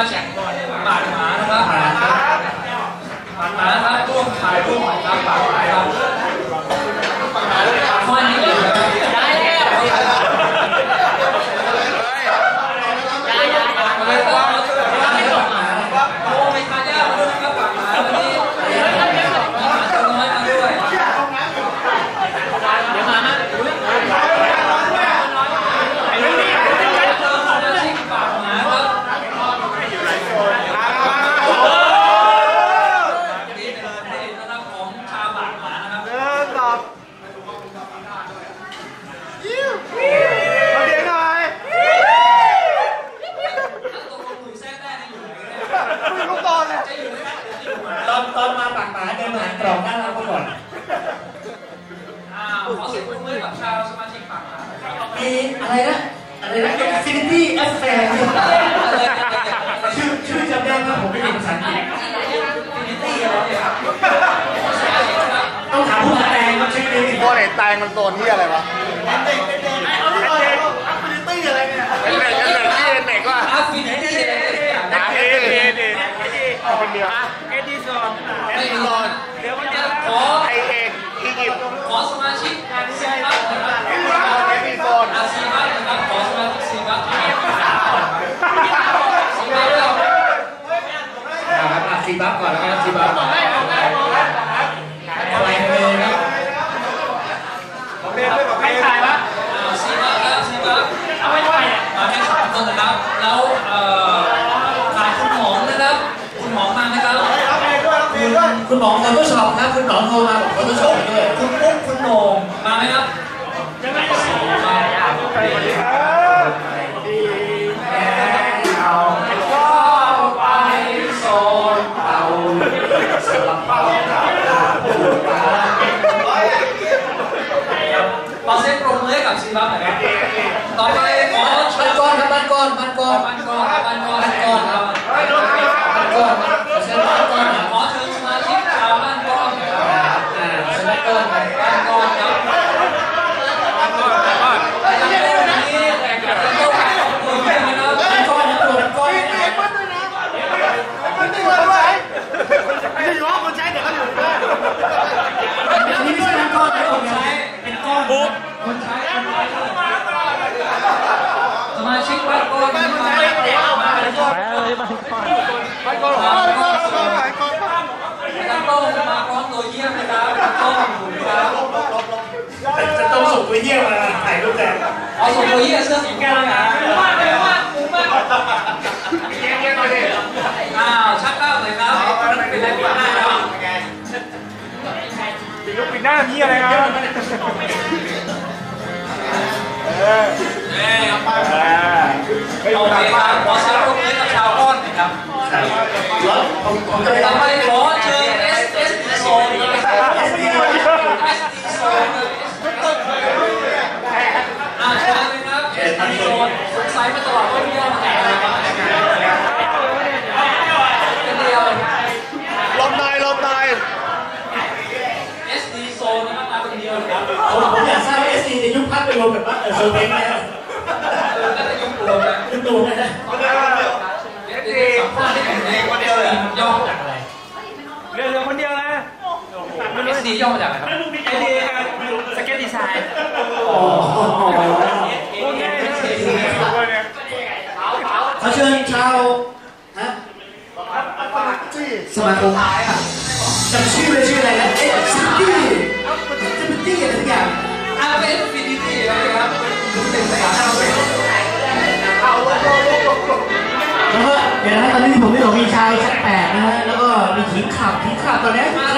มาชิกปากหมานะครับปากหมาครับร่วมถ่ายร่วมครับปากหมาครับข้อนี้เลยได้แล้วไม่ต้องไม่ต้องหมาโอ้ไม่ทานยากเลยนะครับปากหมาวันนี้ตัวน้อยมาด้วยเดี๋ยวมานะตอนมาปากหมาเดินผ่านกล่องหน้าเราก่อนขอเสียงปรบมือกับชาวสมาชิกปากหมามีอะไรนะInfinity Affair ชื่อจำได้ไหมผมไม่เห็นภาษาอังกฤษ Infinity อะไรเนี่ยต้องถามผู้แปลครับชื่อนี้ตัวไหนแตงมันตัวที่อะไรวะ Infinity อะไรเนี่ยเด็กว่า Infinity เอาคนเดียวเดี๋ยวมันจะขอไอเอกอียิปต์ขอสมาชิกซีบัคนะครับซีบัคนะครับขอสมาชิกซีบัคซีบัคก่อนแล้วกันซีบัคก่อนอะไรเลยครับไม่ถ่ายวะซีบัคครับซีบัคเอาไม่ถ่ายมาให้3คนนะครับแล้วขาดคุณหมอนะครับคุณหมอมาไหมครับคุณหมอคนก็ชอบครับคุณหมอโทรมาบอกคนก็ชอบด้วยคุณปุ๊กคุณโหน่งมาไหมครับยังไม่ส่งมาสวัสดีครับไปโซนเต่าสลับเป่าขอเซ็ตปรบมือกับซีบัคหน่อยครับต่อไปขอเชิญก้อนครับบ้านก้อนครับเชิญบ้านก้อนขอเชิญสมาชิกชาวบ้านก้อนเชิญบ้านก้อนครับบ้านก้อนครับนี่แต่กับเจ้าของตัวเองนะครับบ้านก้อนนะตัวบ้านก้อนนี่ไม่ใช่บ้านก้อนนะคนใช้เป็นก้อนคนใช้สมาชิกบ้านก้อนมาต้องมาพร้อมตัวเยี่ยมนะครับต้องถูกครับจะต้องส่งตัวเยี่ยมมาถ่ายรูปแต่เอาส่งตัวเยี่ยมเสื้อสีแก้วนะชักเก้าเลยครับเป็นอะไรปีหน้าครับปีหน้ามีอะไรครับโอเคครับขอเสียงปรบมือกับชาวก้อนนะครับต่อไปขอเชิญ SD Zone นะครับ SD Zone เชิญเลยครับ SD Zone สงสัยมาตลอดว่าเยี่ยมไหนนะครับเป็นเดียวลมนาย SD Zone นะครับมาเป็นเดียวครับผมอยากทราบว่า SD จะยุบพักไปรวมแบบว่าโซเพ้งไหมครับน่าจะยุบรวมนะยุบรวมนะสัมภาษณ์ได้อย่างไรคนเดียวเลยย่อมาจากอะไรเรือคนเดียวนะไม่รู้ดีย่อมาจากอะไรครับสเก็ตดีไซน์ขอเชิญชาวสมาคมจำชื่อเลยชื่ออะไรนะซิตี้อะไรสักอย่างเป็นฟินิตี้ครับเป็นภาษาอังกฤษแล้วก็เดี๋ยวนะตอนนี้ผมได้บอกมีชายชั้น8นะฮะแล้วก็มีขิงขับตอนนี้